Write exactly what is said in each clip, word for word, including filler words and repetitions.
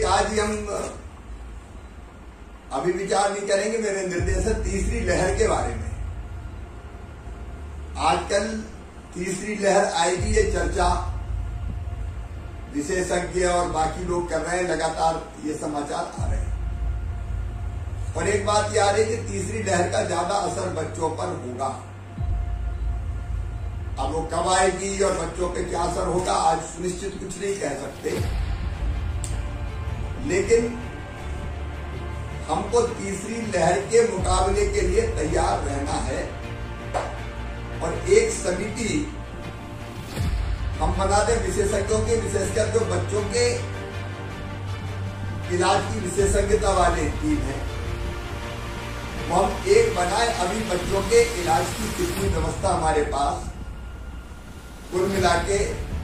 आज ही हम अभी विचार नहीं करेंगे। मेरे निर्देश है तीसरी लहर के बारे में। आजकल तीसरी लहर आएगी, ये चर्चा विशेषज्ञ और बाकी लोग कर रहे हैं, लगातार ये समाचार आ रहे हैं। और एक बात ये आ रही है कि तीसरी लहर का ज्यादा असर बच्चों पर होगा। अब वो कब आएगी और बच्चों पे क्या असर होगा आज सुनिश्चित कुछ नहीं कह सकते, लेकिन हमको तीसरी लहर के मुकाबले के लिए तैयार रहना है। और एक समिति हम बना दें विशेषज्ञों के, विशेषकर जो बच्चों के इलाज की विशेषज्ञता वाले टीम है, वो हम एक बनाए। अभी बच्चों के इलाज की कितनी व्यवस्था हमारे पास कुल मिला के,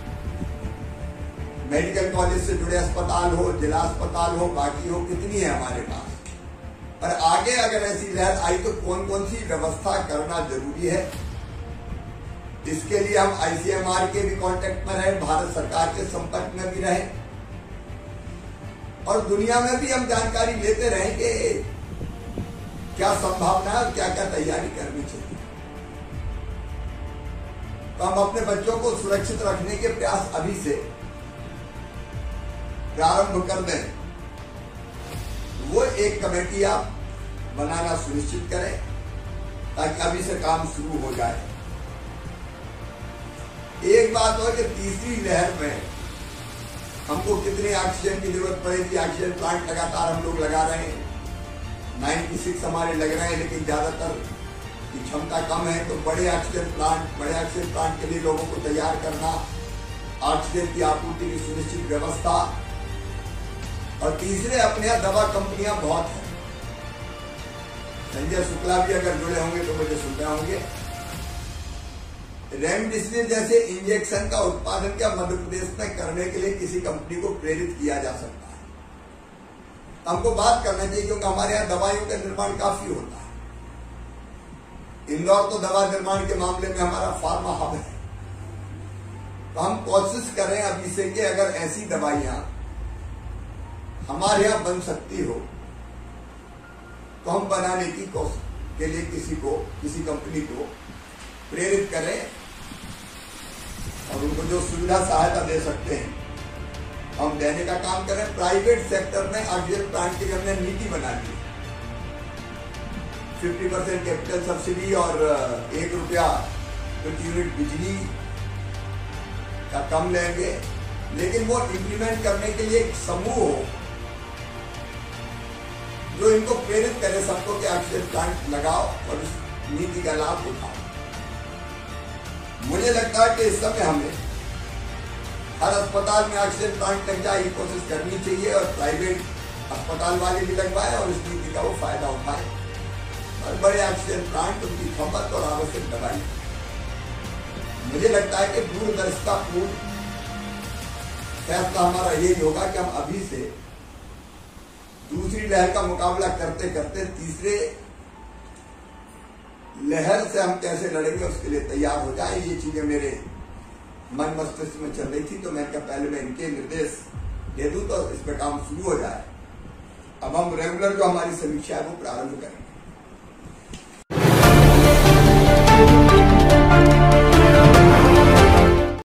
मेडिकल कॉलेज से जुड़े अस्पताल हो, जिला अस्पताल हो, बाकी हो, कितनी है हमारे पास। और आगे अगर ऐसी लहर आई तो कौन कौन सी व्यवस्था करना जरूरी है, इसके लिए हम आईसीएमआर के भी कांटेक्ट में रहे, भारत सरकार के संपर्क में भी रहे और दुनिया में भी हम जानकारी लेते रहे कि क्या संभावना है और क्या क्या तैयारी करनी चाहिए। तो हम अपने बच्चों को सुरक्षित रखने के प्रयास अभी से प्रारंभ कर दें। वो एक कमेटी आप बनाना सुनिश्चित करें ताकि अभी से काम शुरू हो जाए। एक बात हो कि तीसरी लहर में हमको कितने ऑक्सीजन की जरूरत पड़ेगी। ऑक्सीजन प्लांट लगातार हम लोग लगा रहे हैं, छियानवे हमारे लग रहे हैं, लेकिन ज्यादातर की क्षमता कम है। तो बड़े ऑक्सीजन प्लांट बड़े ऑक्सीजन प्लांट के लिए लोगों को तैयार करना, ऑक्सीजन की आपूर्ति की सुनिश्चित व्यवस्था। और तीसरे अपने यहाँ दवा कंपनियां बहुत हैं। संजय शुक्ला भी अगर जुड़े होंगे तो मुझे सुन रहे होंगे। रेमडेसिविर जैसे इंजेक्शन का उत्पादन क्या मध्य प्रदेश में करने के लिए किसी कंपनी को प्रेरित किया जा सकता है। हमको बात करना चाहिए क्योंकि हमारे यहाँ दवाइयों का निर्माण काफी होता है। इंदौर तो दवा निर्माण के मामले में हमारा फार्मा हब है। तो हम कोशिश करें अभी से कि अगर ऐसी दवाइयां हमारे यहाँ बन सकती हो तो हम बनाने की कोशिश के लिए किसी को किसी कंपनी को प्रेरित करें और उनको जो सुविधा सहायता दे सकते हैं हम देने का काम करें। प्राइवेट सेक्टर में ऑक्सीजन प्लांट के लिए हमने नीति बना दी, पचास परसेंट कैपिटल सब्सिडी और एक रुपया प्रति यूनिट बिजली का कम लेंगे, लेकिन वो इम्प्लीमेंट करने के लिए एक समूह हो जो इनको प्रेरित करे सबको कि ऑक्सीजन प्लांट लगाओ और इस नीति का लाभ उठाओ। मुझे लगता है कि इस समय हमें हर अस्पताल में ऑक्सीजन प्लांट लग जाए, कोशिश करनी चाहिए और प्राइवेट अस्पताल वाले भी लगवाए और इस नीति का वो फायदा उठाए और बड़े ऑक्सीजन प्लांट उनकी खपत और आवश्यक दवाई। मुझे लगता है कि दूरदर्शिता पूर्ण फैसला हमारा यही होगा कि हम अभी से दूसरी लहर का मुकाबला करते करते तीसरे लहर से हम कैसे लड़ेंगे उसके लिए तैयार हो जाए। ये चीजें मेरे मन मस्तिष्क में चल रही थी, तो मैं क्या पहले मैं इनके निर्देश दे दूं तो इस पर काम शुरू हो जाए। अब हम रेगुलर जो हमारी समीक्षा है वो प्रारंभ करेंगे।